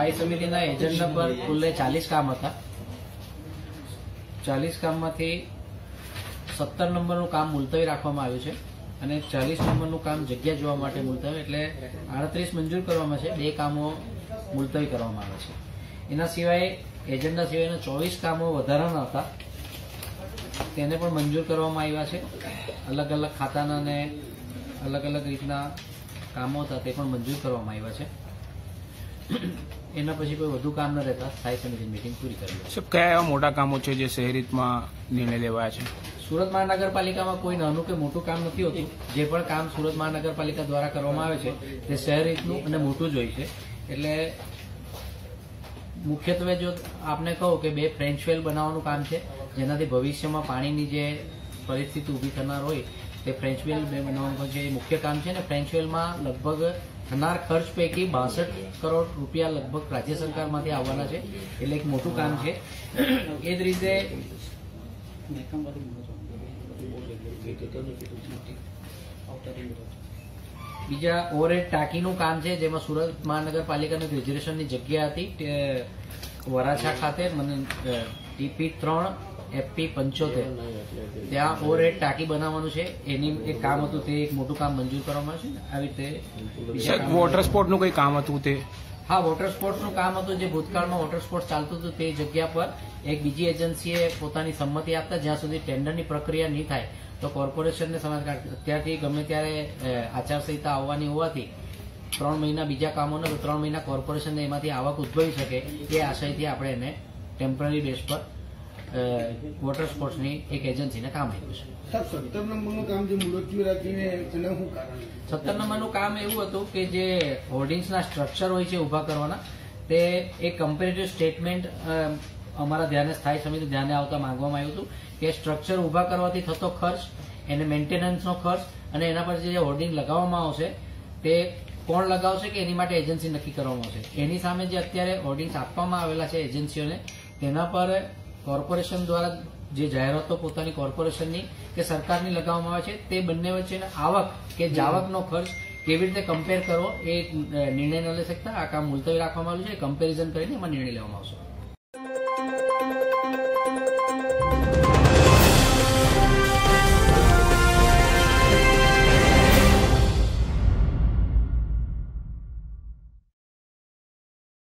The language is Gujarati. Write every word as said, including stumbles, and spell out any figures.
સ્થાયી સમિતિના એજન્ડા પર કુલ ચાલીસ કામ હતા. ચાલીસ કામમાંથી સત્તર નંબરનું કામ મુલતવી રાખવામાં આવ્યું છે અને ચાલીસ નંબરનું કામ જગ્યા જોવા માટે મુલતવી, એટલે આડત્રીસ મંજૂર કરવામાં છે, બે કામો મુલતવી કરવામાં આવે છે. એના સિવાય એજન્ડા સિવાયના ચોવીસ કામો વધારાના હતા, તેને પણ મંજૂર કરવામાં આવ્યા છે. અલગ અલગ ખાતાના અને અલગ અલગ રીતના કામો હતા તે પણ મંજૂર કરવામાં આવ્યા છે. એના પછી કોઈ વધુ કામ ન રહેતા સ્થાયી સમિતિની મિટિંગ પૂરી કરી. સાહેબ, કયા એવા મોટા કામો છે જે શહેરીમાં નિર્ણય લેવાયા છે? સુરત મહાનગરપાલિકામાં કોઈ નાનું કે મોટું કામ નથી હોતું. જે પણ કામ સુરત મહાનગરપાલિકા દ્વારા કરવામાં આવે છે તે શહેર રીતનું અને મોટું જ હોય છે. એટલે મુખ્યત્વે જો આપને કહું કે બે ફ્રેન્ચ વેલ બનાવવાનું કામ છે, જેનાથી ભવિષ્યમાં પાણીની જે પરિસ્થિતિ ઊભી થનાર હોય તે ફ્રેન્ચ વેલ બે બનાવવાનું જે મુખ્ય કામ છે ને. ફ્રેન્ચ વેલમાં લગભગ થનાર ખર્ચ પૈકી બાસઠ કરોડ રૂપિયા લગભગ રાજ્ય સરકારમાંથી આવવાના છે, એટલે એક મોટું કામ છે. એ જ રીતે બીજા ઓવરહેડ ટાંકીનું કામ છે, જેમાં સુરત મહાનગરપાલિકાની રિઝર્વેશનની જગ્યા હતી વરાછા ખાતે, મને ટીપી ત્રણ એફપી પંચોતેર ત્યાં ઓવરહેડ ટાંકી બનાવવાનું છે. એની એક કામ હતું, તે એક મોટું કામ મંજૂર કરવામાં છે. આવી રીતે વોટર સ્પોર્ટનું કોઈ કામ હતું તે? હા, વોટર સ્પોર્ટ્સનું કામ હતું. જે ભૂતકાળમાં વોટર સ્પોર્ટ્સ ચાલતું હતું તે જગ્યા પર એક બીજી એજન્સીએ પોતાની સંમતિ આપતા જ્યાં સુધી ટેન્ડરની પ્રક્રિયા નહીં થાય તો કોર્પોરેશનને સમાજ અત્યારથી ગમે ત્યારે આચારસંહિતા આવવાની હોવાથી ત્રણ મહિના બીજા કામોને તો ત્રણ મહિના કોર્પોરેશનને એમાંથી આવક ઉદ્ભવી શકે એ આશયથી આપણે એને ટેમ્પરરી બેઝ પર વોટર સ્પોર્ટ્સની એક એજન્સીને કામ આપ્યું છે. સત્તર નંબરનું કામ જે મુલતવી રાખીને એનું શું કારણ? સત્તર નંબરનું કામ એવું હતું કે જે હોર્ડિંગ્સના સ્ટ્રક્ચર હોય છે ઉભા કરવાના, તે એક કમ્પેરેટિવ સ્ટેટમેન્ટ અમારા ધ્યાને સ્થાયી સમિતિ ધ્યાને આવતા માંગવામાં આવ્યું હતું કે સ્ટ્રક્ચર ઉભા કરવાથી થતો ખર્ચ, એને મેન્ટેનન્સનો ખર્ચ અને એના પર જે હોર્ડિંગ લગાવવામાં આવશે તે કોણ લગાવશે કે એની માટે એજન્સી નક્કી કરવામાં આવશે. એની સામે જે અત્યારે હોર્ડિંગ્સ આપવામાં આવેલા છે એજન્સીઓને, તેના પર કોર્પોરેશન દ્વારા જે જાહેરાતો પોતાની કોર્પોરેશનની કે સરકારની લગાવવામાં આવે છે તે બંને વચ્ચેના આવક કે જાવકનો ખર્ચ કેવી રીતે કમ્પેર કરવો એ નિર્ણય ન લઈ શકતા આ કામ મુલતવી રાખવામાં આવ્યું છે. કમ્પેરિઝન કરીને એમાં નિર્ણય લેવામાં આવશે.